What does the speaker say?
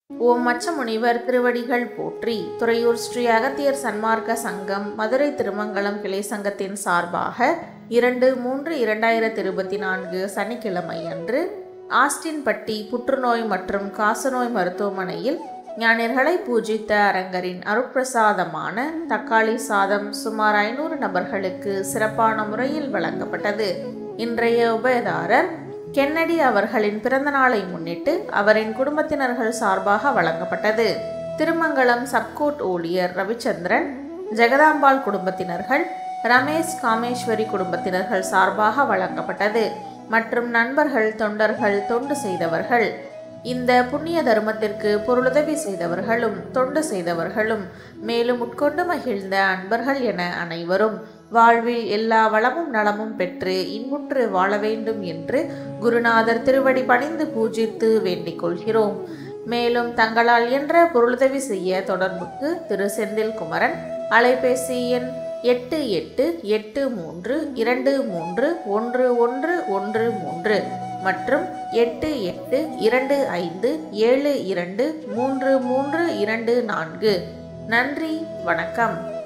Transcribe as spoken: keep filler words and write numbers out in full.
ஓம் மச்சமுனிவர் திருவடிகள் போற்றி. துறையூர் ஸ்ரீ அகத்தியர் சன்மார்க்க சங்கம் மதுரை திருமங்கலம் கிளை சங்கத்தின் சார்பாக இரண்டு மூன்று இரண்டாயிரத்தி இருபத்தி நான்கு சனிக்கிழமை அன்று ஆஸ்டின்பட்டி புற்றுநோய் மற்றும் காசநோய் மருத்துவமனையில் ஞானியர்களை பூஜித்த அரங்கரின் அருட்பிரசாதமான தக்காளி சாதம் சுமார் ஐநூறு நபர்களுக்கு சிறப்பான முறையில் வழங்கப்பட்டது. இன்றைய உபயதாரர் கென்னடி அவர்களின் பிறந்த நாளை முன்னிட்டு அவரின் குடும்பத்தினர்கள் சார்பாக வழங்கப்பட்டது. திருமங்கலம் சப்கோட் ஊழியர் ரவிச்சந்திரன், ஜெகதாம்பாள் குடும்பத்தினர்கள், ரமேஷ் காமேஸ்வரி குடும்பத்தினர்கள் சார்பாக வழங்கப்பட்டது. மற்றும் நண்பர்கள், தொண்டர்கள், தொண்டு செய்தவர்கள், இந்த புண்ணிய தர்மத்திற்கு பொருளுதவி செய்தவர்களும் தொண்டு செய்தவர்களும் மேலும் உட்கொண்டு மகிழ்ந்த அன்பர்கள் என அனைவரும் வாழ்வில் எல்லா வளமும் நலமும் பெற்று இன்புற்று வாழ வேண்டும் என்று குருநாதர் திருவடி பணிந்து பூஜித்து வேண்டிக் கொள்கிறோம். மேலும் தங்களால் என்ற பொருளுதவி செய்ய தொடர்புக்கு திரு செந்தில் குமரன், அலைபேசி எண் எட்டு எட்டு எட்டு மூன்று இரண்டு மூன்று ஒன்று ஒன்று ஒன்று மூன்று மற்றும் எட்டு எட்டு இரண்டு ஐந்து ஏழு இரண்டு மூன்று மூன்று இரண்டு நான்கு. நன்றி, வணக்கம்.